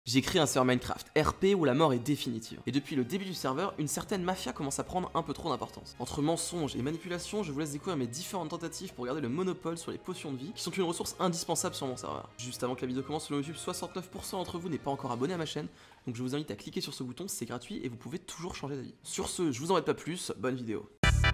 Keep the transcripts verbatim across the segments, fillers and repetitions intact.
J'ai créé un serveur Minecraft R P où la mort est définitive. Et depuis le début du serveur, une certaine mafia commence à prendre un peu trop d'importance. Entre mensonges et manipulations, je vous laisse découvrir mes différentes tentatives pour garder le monopole sur les potions de vie, qui sont une ressource indispensable sur mon serveur. Juste avant que la vidéo commence sur YouTube, soixante-neuf pour cent d'entre vous n'est pas encore abonné à ma chaîne, donc je vous invite à cliquer sur ce bouton, c'est gratuit et vous pouvez toujours changer d'avis. Sur ce, je vous embête pas plus, bonne vidéo.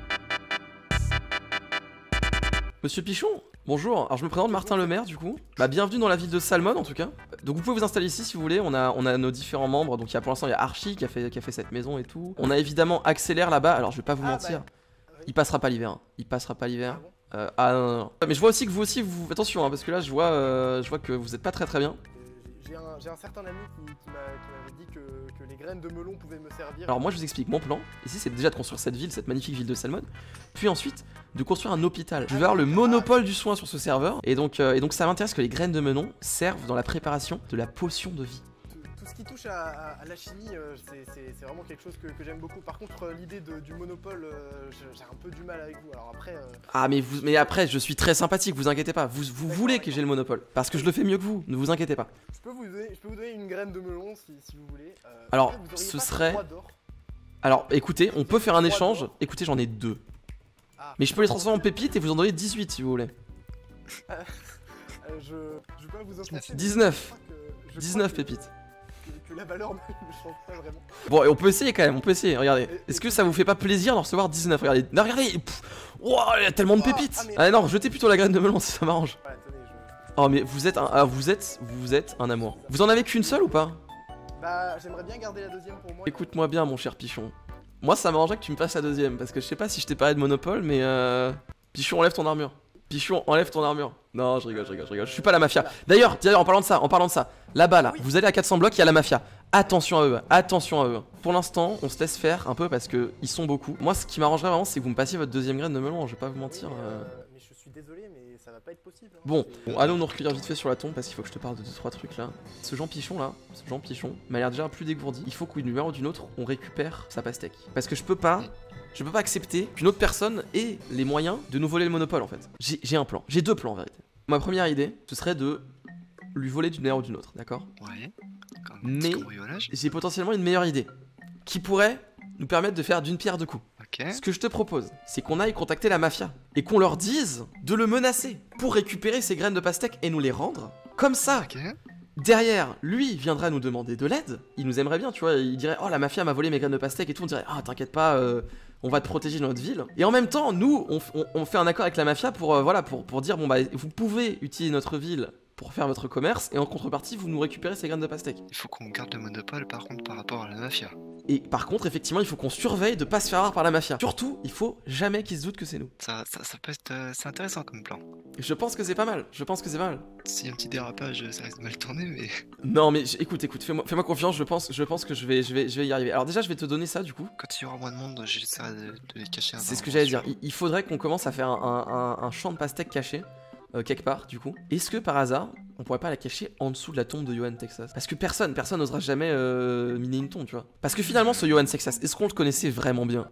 Monsieur Pichon, bonjour, alors je me présente Martin Lemaire du coup. Bah bienvenue dans la ville de Salmon en tout cas. Donc vous pouvez vous installer ici si vous voulez, on a, on a nos différents membres. Donc il y a pour l'instant il y a Archie qui a, fait, qui a fait cette maison et tout. On a évidemment Accélère là-bas, alors je vais pas vous ah, mentir, bah, oui. Il passera pas l'hiver, hein. Il passera pas l'hiver. Ah, bon euh, ah non, non, non. Mais je vois aussi que vous aussi, vous... attention hein, parce que là je vois, euh, je vois que vous êtes pas très très bien. J'ai un, un certain ami qui, qui m'avait dit que, que les graines de melon pouvaient me servir. Alors moi je vous explique mon plan, ici c'est déjà de construire cette ville, cette magnifique ville de Salmon, puis ensuite de construire un hôpital. Je vais avoir le monopole du soin sur ce serveur, et donc, euh, et donc ça m'intéresse que les graines de melon servent dans la préparation de la potion de vie. Tout, tout ce qui touche à, à, à la chimie, euh, c'est vraiment quelque chose que, que j'aime beaucoup. Par contre euh, l'idée du monopole, euh, j'ai un peu du mal avec vous, alors après... Euh... Ah mais, vous, mais après je suis très sympathique, vous inquiétez pas, vous, vous voulez que j'ai le monopole, parce que je le fais mieux que vous, ne vous inquiétez pas. Je peux vous donner, je peux vous donner une graine de melon si, si vous voulez. Euh, alors après, vous ce serait... d'or. Alors écoutez, on peut faire un échange, écoutez j'en ai deux. Ah. Mais je peux les transformer en pépites et vous en donner dix-huit si vous voulez. euh, je, je peux vous offrir dix-neuf. dix-neuf pépites. Que, que la valeur ne change pas vraiment. Bon, et on peut essayer quand même, on peut essayer, regardez. Est-ce que ça vous fait pas plaisir d'en recevoir dix-neuf? Regardez, non, regardez, wow, il y a tellement de pépites. Ah, mais... ah non, jetez plutôt la graine de melon si ça m'arrange. Ouais, attendez, je... Oh mais vous êtes un, ah, vous êtes, vous êtes un amour. Vous en avez qu'une seule ou pas? Bah, j'aimerais bien garder la deuxième pour moi. Écoute-moi bien mon cher Pichon. Moi ça m'arrangerait que tu me passes la deuxième, parce que je sais pas si je t'ai parlé de monopole, mais euh... Pichon, enlève ton armure. Pichon, enlève ton armure. Non, je rigole, je rigole, je rigole. Je suis pas la mafia. D'ailleurs, d'ailleurs, en parlant de ça, en parlant de ça, là-bas, là, oui. Vous allez à quatre cents blocs, il y a la mafia. Attention à eux, attention à eux. Pour l'instant, on se laisse faire un peu parce que ils sont beaucoup. Moi, ce qui m'arrangerait vraiment, c'est que vous me passiez votre deuxième graine de melon. Je vais pas vous mentir. Oui, euh... Euh, mais je suis désolé, mais ça va pas être possible. Hein. Bon, bon, allons nous recueillir vite fait sur la tombe parce qu'il faut que je te parle de deux trois trucs là. Ce Jean Pichon là, ce Jean Pichon m'a l'air déjà un peu dégourdi. Il faut qu'une manière ou d'une autre, on récupère sa pastèque. Parce que je peux pas. Je peux pas accepter qu'une autre personne ait les moyens de nous voler le monopole en fait. J'ai un plan, j'ai deux plans en vérité. Ma première idée, ce serait de lui voler d'une manière ou d'une autre, d'accord? Ouais. Mais j'ai potentiellement une meilleure idée qui pourrait nous permettre de faire d'une pierre deux coups. Okay. Ce que je te propose, c'est qu'on aille contacter la mafia et qu'on leur dise de le menacer pour récupérer ses graines de pastèque et nous les rendre. Comme ça, okay. Derrière, lui viendra nous demander de l'aide. Il nous aimerait bien, tu vois. Il dirait, oh la mafia m'a volé mes graines de pastèque et tout. On dirait, ah t'inquiète pas, euh, on va te protéger dans notre ville. Et en même temps, nous, on, on, on fait un accord avec la mafia pour, euh, voilà, pour, pour dire, bon bah, vous pouvez utiliser notre ville pour faire votre commerce et en contrepartie, vous nous récupérez ces graines de pastèque. Il faut qu'on garde le monopole par contre par rapport à la mafia. Et par contre, effectivement, il faut qu'on surveille de pas se faire avoir par la mafia. Surtout, il faut jamais qu'ils se doutent que c'est nous. Ça, ça, ça peut être, euh, c'est intéressant comme plan. Je pense que c'est pas mal. Je pense que c'est pas mal. S'il y a un petit dérapage, ça risque de mal tourner, mais. Non, mais écoute, écoute, fais-moi, fais-moi confiance. Je pense, je pense que je vais, je vais, je vais y arriver. Alors déjà, je vais te donner ça du coup. Quand il y aura moins de monde, j'essaierai de, de les cacher. C'est ce que j'allais dire. Il, il faudrait qu'on commence à faire un, un, un, un champ de pastèque caché. Euh, quelque part du coup. Est-ce que par hasard on pourrait pas la cacher en dessous de la tombe de Johan Texas? Parce que personne, personne n'osera jamais euh, miner une tombe, tu vois. Parce que finalement ce Johan Texas, est-ce qu'on le connaissait vraiment bien?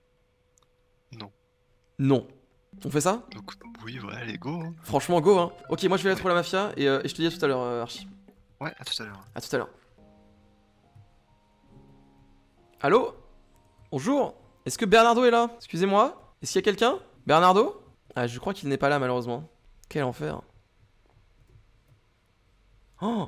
Non. Non. On fait ça? Donc oui, ouais, allez go. Hein. Franchement go hein. Ok, moi je vais aller trouver la mafia et, euh, et je te dis à tout à l'heure euh, Archie. Ouais, à tout à l'heure. À tout à l'heure. Allô? Bonjour. Est-ce que Bernardo est là? Excusez-moi. Est-ce qu'il y a quelqu'un? Bernardo? Ah, je crois qu'il n'est pas là malheureusement. Quel enfer. Oh.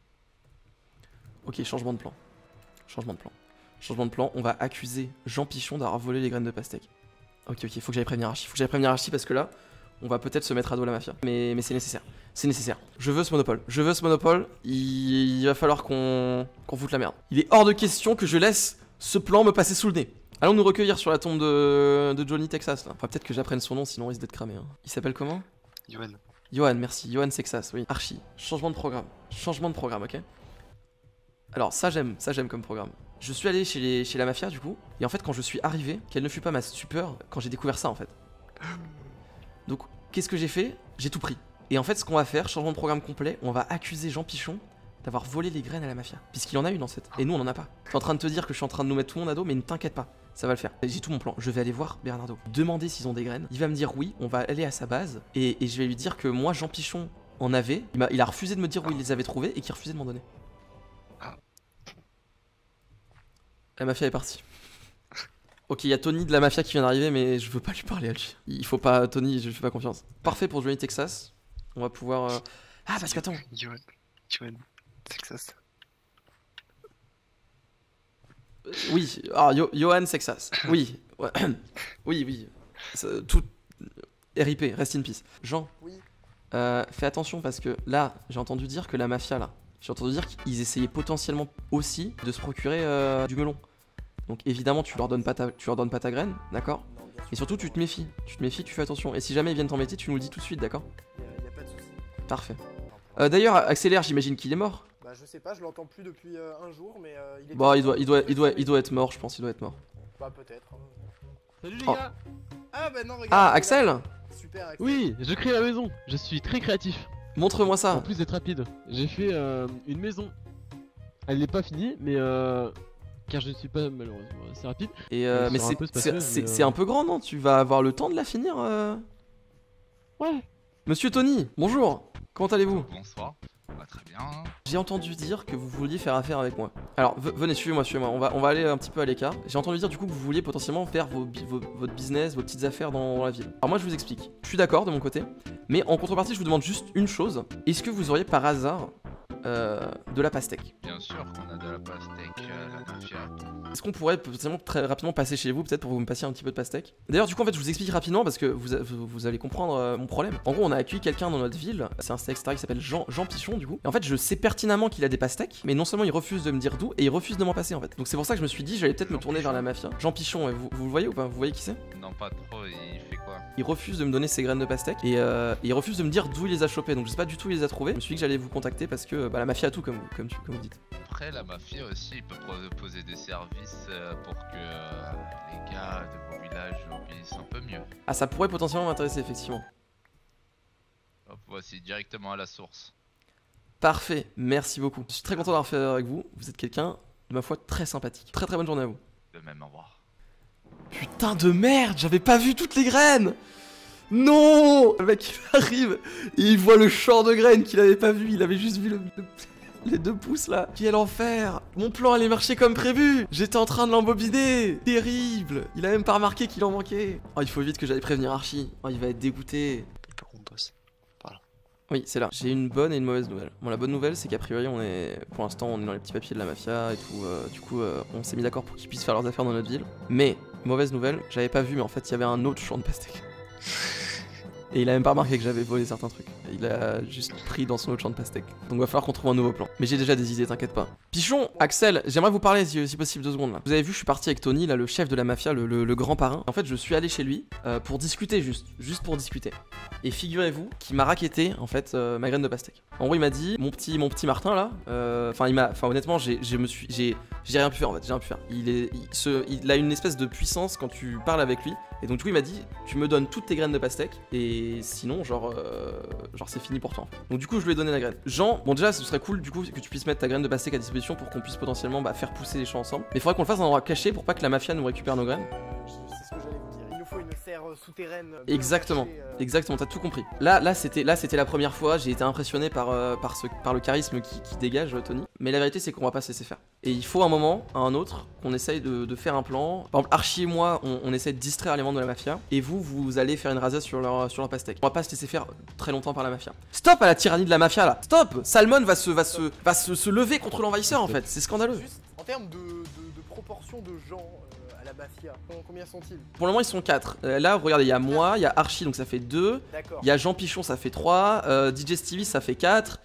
Ok, changement de plan. Changement de plan. Changement de plan, on va accuser Jean Pichon d'avoir volé les graines de pastèque. Ok, ok, faut que j'aille prévenir Archie. Faut que j'aille prévenir Archie parce que là, on va peut-être se mettre à dos la mafia. Mais, mais c'est nécessaire. C'est nécessaire. Je veux ce monopole. Je veux ce monopole. Il, il va falloir qu'on qu'on foute la merde. Il est hors de question que je laisse ce plan me passer sous le nez. Allons nous recueillir sur la tombe de, de Johnny Texas là. Enfin, peut-être que j'apprenne son nom sinon il risque d'être cramé. Hein. Il s'appelle comment? Johan. Johan, merci. Johan Texas, oui. Archie. Changement de programme. Changement de programme, ok? Alors, ça j'aime, ça j'aime comme programme. Je suis allé chez, les, chez la mafia, du coup. Et en fait, quand je suis arrivé, quelle ne fut pas ma stupeur quand j'ai découvert ça, en fait. Donc, qu'est-ce que j'ai fait? J'ai tout pris. Et en fait, ce qu'on va faire, changement de programme complet, on va accuser Jean Pichon d'avoir volé les graines à la mafia. Puisqu'il en a une, en fait. Et nous, on en a pas. Je suis en train de te dire que je suis en train de nous mettre tout le monde à dos, mais ne t'inquiète pas. Ça va le faire. J'ai tout mon plan. Je vais aller voir Bernardo. Demander s'ils ont des graines. Il va me dire oui. On va aller à sa base. Et, et je vais lui dire que moi, Jean Pichon en avait. Il a, il a refusé de me dire où il les avait trouvées et qu'il refusait de m'en donner. La mafia est partie. Ok, il y a Tony de la mafia qui vient d'arriver, mais je veux pas lui parler à lui. Il faut pas, Tony, je lui fais pas confiance. Parfait pour Johnny Texas. On va pouvoir. Euh... Ah, parce qu'attends. Johan, Johan, Texas. Euh, oui, ah, Yo Johan Texas. Oui, ouais. oui, oui. Ça, tout. R I P, rest in peace. Jean, Oui. euh, fais attention parce que là, j'ai entendu dire que la mafia, là, j'ai entendu dire qu'ils essayaient potentiellement aussi de se procurer euh, du melon. Donc évidemment, tu leur donnes pas ta, tu leur donnes pas ta graine, d'accord? Non, bien sûr. Et surtout, tu te méfies. Tu te méfies, tu fais attention. Et si jamais ils viennent t'embêter, tu nous le dis tout de suite, d'accord? Y a, y a pas de souci. Parfait. Euh, D'ailleurs, Accélère, j'imagine qu'il est mort. Bah je sais pas, je l'entends plus depuis euh, un jour, mais euh, il est. Bon, il doit, il doit, il doit, il doit être mort, je pense. Il doit être mort. Bah peut-être. hein. Salut les Oh. gars. Ah bah non, regarde. Ah, il est Axel, là. Super, Axel. Oui, je crée la maison. Je suis très créatif. montre-moi En ça. plus d'être rapide. J'ai fait euh, une maison. Elle n'est pas finie, mais euh, car je ne suis pas malheureusement assez rapide. Et euh, Elle mais sera un c'est peu c'est- spacieuse, c'est- mais, c'est euh, un peu grand, non? Tu vas avoir le temps de la finir euh Ouais. Monsieur Tony, bonjour. Comment allez-vous? Bonsoir. Bah, très bien. hein. J'ai entendu dire que vous vouliez faire affaire avec moi. Alors, ve- venez, suivez-moi, suivez-moi. On va, on va aller un petit peu à l'écart. J'ai entendu dire du coup que vous vouliez potentiellement faire vos, bi- vos- votre business, vos petites affaires dans la ville. Alors moi, je vous explique. Je suis d'accord de mon côté, mais en contrepartie, je vous demande juste une chose. Est-ce que vous auriez par hasard euh, de la pastèque? Bien sûr qu'on a de la pastèque à la mafia. Est-ce qu'on pourrait potentiellement très rapidement passer chez vous, peut-être pour que vous me passiez un petit peu de pastèque? D'ailleurs, du coup, en fait, je vous explique rapidement parce que vous, a- vous, vous allez comprendre euh, mon problème. En gros, on a accueilli quelqu'un dans notre ville, c'est un steak star qui s'appelle Jean, Jean Pichon, du coup. Et en fait, je sais pertinemment qu'il a des pastèques, mais non seulement il refuse de me dire d'où, et il refuse de m'en passer en fait. Donc c'est pour ça que je me suis dit, j'allais peut-être me Jean tourner vers Pichon. la mafia. Jean Pichon, ouais, vous, vous le voyez ou pas? Vous voyez qui c'est? Non, pas trop, il fait quoi? Il refuse de me donner ses graines de pastèque et, euh, et il refuse de me dire d'où il les a chopées. Donc je sais pas du tout où il les a trouvées. Je me suis dit que j'allais vous contacter parce que bah, la mafia a tout, comme, comme, tu, comme vous dites. Après, la mafia aussi, il peut proposer des services euh, pour que euh, les gars de vos villages obéissent un peu mieux. Ah, ça pourrait potentiellement m'intéresser, effectivement. Hop, voici, directement à la source. Parfait, merci beaucoup. Je suis très content d'avoir fait avec vous. Vous êtes quelqu'un, de ma foi, très sympathique. Très très bonne journée à vous. De même, au revoir. Putain de merde, j'avais pas vu toutes les graines. Non. Le mec il arrive et il voit le champ de graines qu'il avait pas vu. Il avait juste vu le, le- les deux pouces là. Quel enfer. Mon plan allait marcher comme prévu. J'étais en train de l'embobiner. Terrible. Il a même pas remarqué qu'il en manquait. Oh, il faut vite que j'aille prévenir Archie. Oh, il va être dégoûté. Il peut qu'on bosse. Oui, c'est là. J'ai une bonne et une mauvaise nouvelle. Bon, la bonne nouvelle, c'est qu'a priori, on est, pour l'instant, on est dans les petits papiers de la mafia et tout. euh, du coup, euh, on s'est mis d'accord pour qu'ils puissent faire leurs affaires dans notre ville. Mais, mauvaise nouvelle, j'avais pas vu, mais en fait, il y avait un autre champ de pastèques. Et il a même pas remarqué que j'avais volé certains trucs. Il a juste pris dans son autre champ de pastèques. Donc, va falloir qu'on trouve un nouveau plan. Mais j'ai déjà des idées, t'inquiète pas. Pichon, Axel, j'aimerais vous parler si, si possible deux secondes là. Vous avez vu, je suis parti avec Tony, là, le chef de la mafia, le, le- le grand parrain. En fait, je suis allé chez lui euh, pour discuter juste, juste pour discuter. Et figurez-vous qu'il m'a racketté en fait euh, ma graine de pastèque. En gros, il m'a dit, mon petit, mon petit Martin là, euh, enfin il m'a, enfin honnêtement, j'ai, je me suis, j'ai, j'ai rien pu faire en fait, j'ai rien pu faire. Il est, il, se, il a une espèce de puissance quand tu parles avec lui. Et donc du coup, il m'a dit, tu me donnes toutes tes graines de pastèque et sinon, genre, euh, genre c'est fini pour toi. En fait. Donc du coup, je lui ai donné la graine. Jean, bon déjà, ce serait cool du coup que tu puisses mettre ta graine de pastèque à disposition pour qu'on puisse potentiellement bah, faire pousser les champs ensemble. Mais il faudrait qu'on le fasse dans un endroit caché pour pas que la mafia nous récupère nos graines. Je- C'est ce que j'allais vous dire. Il nous faut une serre euh, souterraine. bien Exactement. cachée, euh, Exactement, t'as tout compris. Là, là, c'était, là, c'était la première fois. J'ai été impressionné par, euh, par, ce, par le charisme qui, qui dégage euh, Tony. Mais la vérité, c'est qu'on va pas se laisser faire. Et il faut un moment, à un autre, qu'on essaye de, de faire un plan. Par exemple, Archie et moi, on, on essaie de distraire les membres de la mafia. Et vous, vous allez faire une rasade sur leur, sur leur pastèque. On va pas se laisser faire très longtemps par la mafia. Stop à la tyrannie de la mafia là. Stop. Salmon va se, va se, va se, se lever contre l'envahisseur en fait. C'est scandaleux. Juste en termes de, de, de proportion de gens euh, à la mafia, combien sont-ils? Pour le moment, ils sont quatre. là, regardez, il y a moi, il y a Archie, donc ça fait deux. D'accord. Il y a Jean Pichon, ça fait trois. Euh, D J Stevie, ça fait quatre.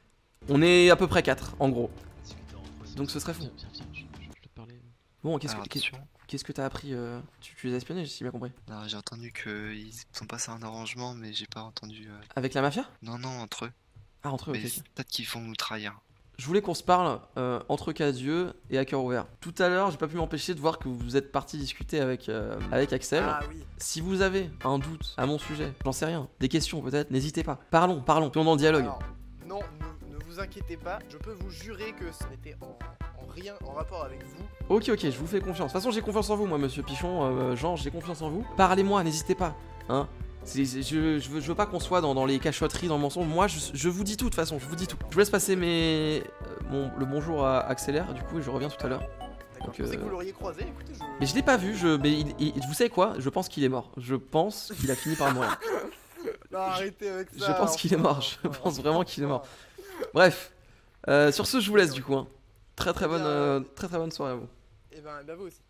On est à peu près quatre, en gros. Donc ce serait fou. Viens, viens, viens, je, je- je te parlais. Bon, qu'est-ce Alors, que qu'est- attention. qu'est-ce que t'as appris euh, tu, tu les as espionnés, j'ai bien compris. Non, j'ai entendu qu'ils sont passés à un arrangement, mais j'ai pas entendu. euh, Avec la mafia? Non, non, entre eux. Ah, entre eux, ok. Mais ok. peut-être qu'ils vont nous trahir. Je voulais qu'on se parle euh, entre cas d'yeux et à cœur ouvert. Tout à l'heure, j'ai pas pu m'empêcher de voir que vous êtes parti discuter avec, euh, avec Axel. Ah oui. Si vous avez un doute à mon sujet, j'en sais rien, des questions peut-être, n'hésitez pas. Parlons, parlons, puis on en dialogue. Alors, non, ne, ne vous inquiétez pas, je peux vous jurer que ce n'était en, en rien en rapport avec vous. Ok, ok, je vous fais confiance. De toute façon, j'ai confiance en vous, moi, monsieur Pichon. Euh, Jean, j'ai confiance en vous. Parlez-moi, n'hésitez pas. Hein. C'est- c'est- je, je, veux, je veux pas qu'on soit dans, dans les cachotteries, dans le mensonge. Moi, je, je vous dis tout, de toute façon, je vous dis tout. Je vous laisse passer mes, euh, mon, le bonjour à Accélère, du coup, et je reviens tout à l'heure. D'accord, Donc, je pensais euh, que vous l'auriez croisé, écoutez, je... Mais je l'ai pas vu, je... mais il... il- vous savez quoi? Je pense qu'il est mort. Je pense qu'il a fini par mourir. Non, arrêtez avec ça. Je pense qu'il est mort, je enfin, pense vraiment qu'il est mort. enfin. Bref, euh, sur ce, je vous laisse du coup. Hein. Très très Eh bonne, bien, euh, très très bonne soirée à vous. Eh ben, bah vous aussi.